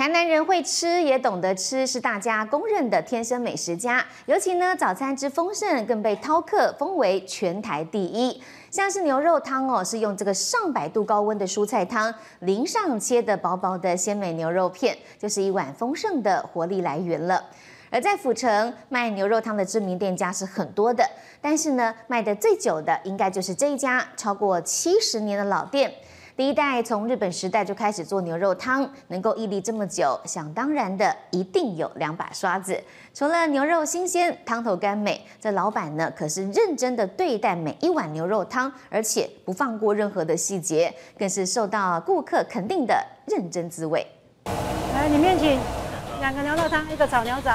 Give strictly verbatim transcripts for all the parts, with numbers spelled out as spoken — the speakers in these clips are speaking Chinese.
台南人会吃，也懂得吃，是大家公认的天生美食家。尤其呢，早餐之丰盛，更被饕客封为全台第一。像是牛肉汤哦，是用这个上百度高温的蔬菜汤淋上切的薄薄的鲜美牛肉片，就是一碗丰盛的活力来源了。而在府城卖牛肉汤的知名店家是很多的，但是呢，卖得最久的应该就是这一家，超过七十年的老店。第一代从日本时代就开始做牛肉汤，能够屹立这么久，想当然的一定有两把刷子。除了牛肉新鲜、汤头甘美，这老板呢可是认真的对待每一碗牛肉汤，而且不放过任何的细节，更是受到顾客肯定的认真滋味。 来，里面请两个牛肉汤，一个炒牛杂。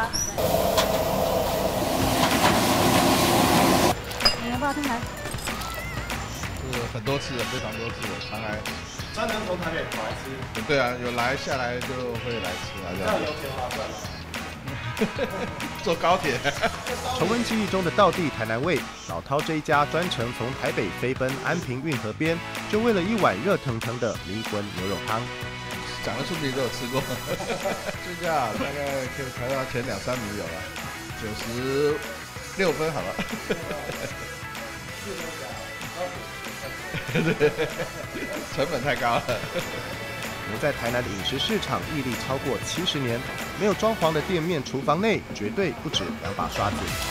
你要不要看来？ 是很多次了，非常多次了，常来。 专程从台北跑来吃？ 对啊，有来下来就会来吃啊，这样。 这样油钱划算吗？ 坐高铁。 重温记忆中的道地台南味，老饕这一家专程从台北飞奔安平运河边，就为了一碗热腾腾的迷魂牛肉汤。 讲得出名都有吃过，这家大概可以排到前两三名有了，九十六分好了。成本太高了。 能在台南的饮食市场屹立超过七十年，没有装潢的店面厨房内绝对不止两把刷子。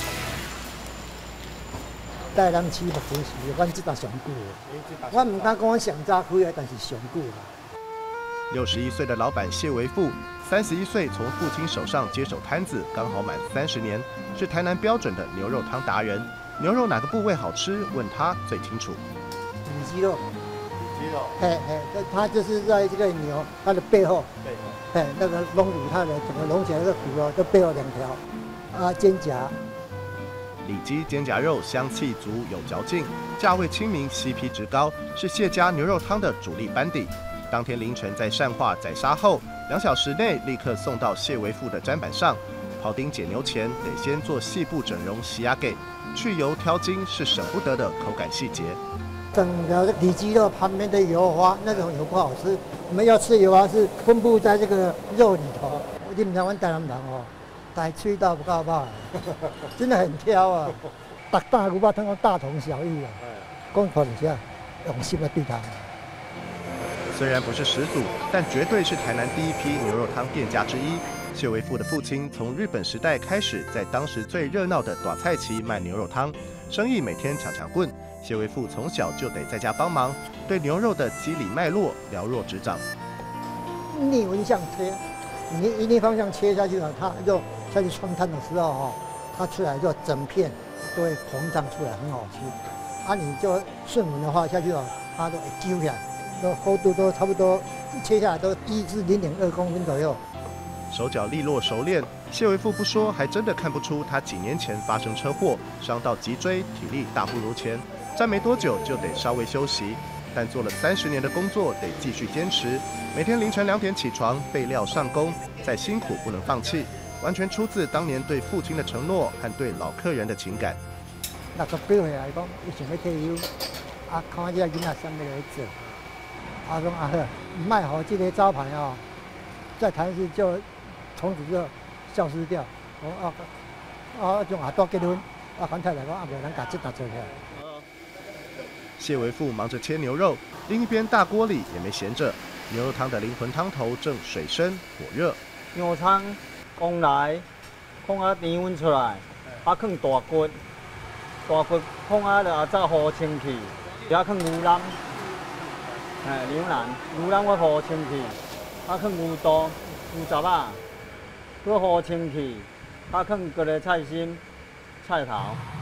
带人吃目前是阮这搭上久的，我唔敢讲我上早开的，但是上久啦。 六十一岁的老板谢维富，三十一岁从父亲手上接手摊子，刚好满三十年，是台南标准的牛肉汤达人。牛肉哪个部位好吃？问他最清楚。 里脊肉， 里脊肉， 嘿嘿，它就是在这个牛它的背后， 背后， 嘿，那个隆乳它的整个隆起来那个骨哦，就背后两条，啊，肩胛。 里脊肩胛肉香气足，有嚼劲，价位亲民 ，C P 值高，是谢家牛肉汤的主力班底。当天凌晨在善化宰杀后，两小时内立刻送到谢维富的砧板上。庖丁解牛前得先做细部整容洗压给，去油挑筋是省不得的口感细节。 整个里脊肉旁边的油花，那种油不好吃。我们要吃油花是分布在这个肉里头。你们台湾台南人哦，大吹到不够饱，真的很挑啊。大大牛肉汤大同小异啊。讲看一下，用心的对待。 虽然不是始祖，但绝对是台南第一批牛肉汤店家之一。谢维富的父亲从日本时代开始，在当时最热闹的短菜期卖牛肉汤，生意每天抢抢棍。谢维富从小就得在家帮忙，对牛肉的机理脉络了若指掌。 逆纹向切，你一逆方向切下去了，它肉下去穿烫的时候哈，它出来就整片都会膨胀出来，很好吃。啊，你就顺纹的话下去了，它都会揪起来，都厚度都差不多，切下来都一至零点二公分左右。 手脚利落熟练，谢维富不说，还真的看不出他几年前发生车祸，伤到脊椎，体力大不如前。站没多久就得稍微休息，但做了三十年的工作得继续坚持。每天凌晨两点起床备料上工，再辛苦不能放弃，完全出自当年对父亲的承诺和对老客人的情感。 六十几岁来讲，伊想要退休，啊，看这个囡仔啥物来做，啊，讲啊好，卖好这个招牌哦，在台市就从此就消失掉。我啊啊，种下多结婚，啊，反太太讲啊，无人家这搭做起来。 谢维富忙着切牛肉，另一边大锅里也没闲着，牛肉汤的灵魂汤头正水深火热。 牛汤刚来，放啊甜温出来，啊放大骨，大骨放啊就再好清气，也放牛腩，哎牛腩，牛腩我好清气，啊放牛肚、牛杂啊，搁好清气，啊放各个菜心、菜头。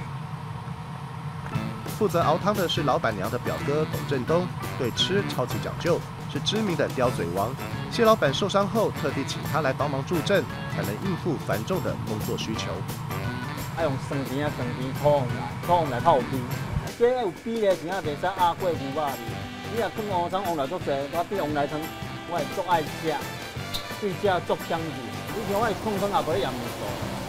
负责熬汤的是老板娘的表哥董振东，对吃超级讲究，是知名的刁嘴王。谢老板受伤后，特地请他来帮忙助阵，才能应付繁重的工作需求。 要用酸甜啊，酸甜烤来，烤来较有味。这有味的钱啊，袂使压过牛肉味。你若放乌葱，往来足济，我比往来汤，我会足爱食，对食足香气。你像我放汤也无一样味道。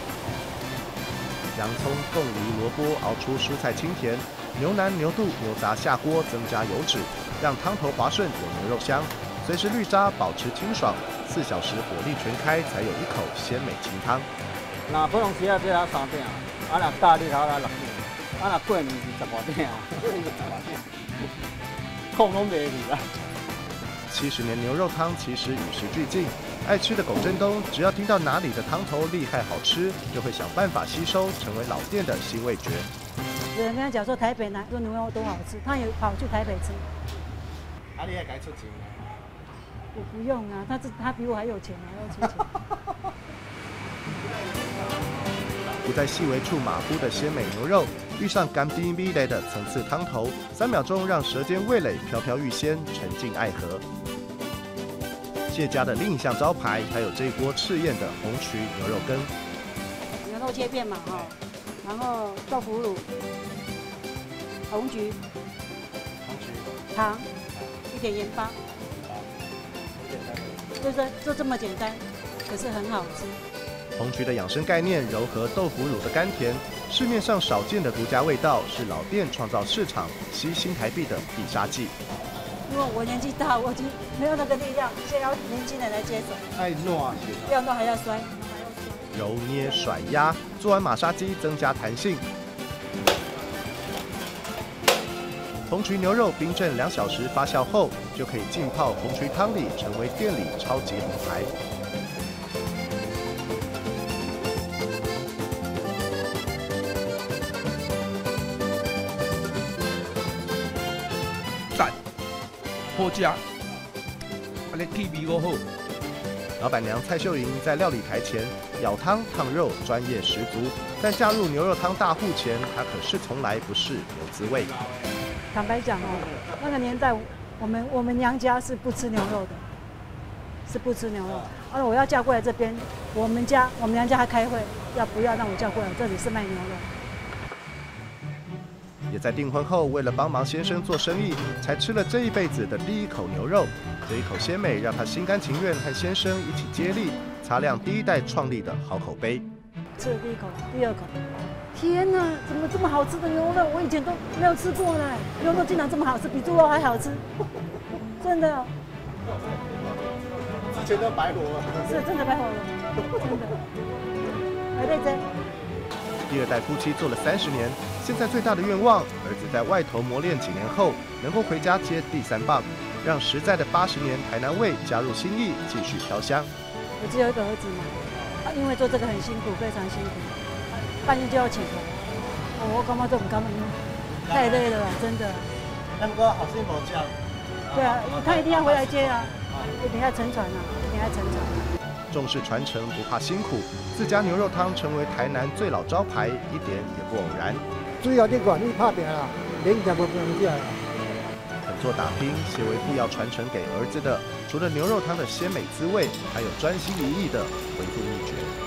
洋葱、凤梨、萝卜熬出蔬菜清甜。牛腩、牛肚、牛杂下锅，增加油脂，让汤头滑顺，有牛肉香。随时绿渣保持清爽， 四小时火力全开才有一口鲜美清汤。 那普通时啊，只要三鼎，啊若大日头来六鼎，啊若过年是十五鼎，控拢袂去啦。 七十年牛肉汤其实与时俱进，爱吃的龚振东只要听到哪里的汤头厉害好吃，就会想办法吸收，成为老店的新味觉。 有人跟他讲说台北哪个牛肉都好吃，他也跑去台北吃。 啊，你也该出钱啊？ 我不用啊，他这他比我还有钱啊，要出钱。 不在细微处马虎的鲜美牛肉，遇上甘滴米类的层次汤头，三秒钟让舌尖味蕾飘飘欲仙，沉浸爱河。谢家的另一项招牌，还有这一锅赤焰的红曲牛肉羹。 牛肉切片嘛哈，然后豆腐乳、红菊、糖，一点盐巴，就是就这么简单，可是很好吃。 红曲的养生概念糅合豆腐乳的甘甜，市面上少见的独家味道，是老店创造市场、吸新台币的必杀技。 因为我年纪大，我已经没有那个力量，现在要年轻人来接手。 太糯是。 要弄还要摔。 揉捏甩压，做完马杀鸡增加弹性。红曲牛肉冰镇两小时发酵后，就可以浸泡红曲汤里，成为店里超级红牌。 赞，好吃，啊，你气味够好。 老板娘蔡秀莹在料理台前舀汤烫肉，专业十足。但嫁入牛肉汤大户前，她可是从来不是牛滋味。 坦白讲哦，那个年代，我们我们娘家是不吃牛肉的，是不吃牛肉。而我要嫁过来这边，我们家我们娘家还开会，要不要让我嫁过来？这里是卖牛肉。 也在订婚后，为了帮忙先生做生意，才吃了这一辈子的第一口牛肉。这一口鲜美，让她心甘情愿和先生一起接力，擦亮第一代创立的好口碑。 吃了第一口，第二口，天哪，怎么这么好吃的牛肉？我以前都没有吃过呢，牛肉竟然这么好吃，比猪肉还好吃，真的。 之前都白活了。 是真的白活了，真的。来认真。 第二代夫妻做了三十年，现在最大的愿望，儿子在外头磨练几年后，能够回家接第三棒，让实在的八十年台南味加入新意，继续飘香。 我只有一个儿子嘛，啊，因为做这个很辛苦，非常辛苦，半夜就要起床，我感觉这种感觉太累了啦，真的。 那不过好心无叫。 对啊，他一定要回来接啊，一定要沉船啊，一定要沉船。 重视传承，不怕辛苦，自家牛肉汤成为台南最老招牌，一点也不偶然。 主要你管你拍拼啦，连家无不能食啦。 肯做打拼，谢为父要传承给儿子的，除了牛肉汤的鲜美滋味，还有专心一意的恢复秘诀。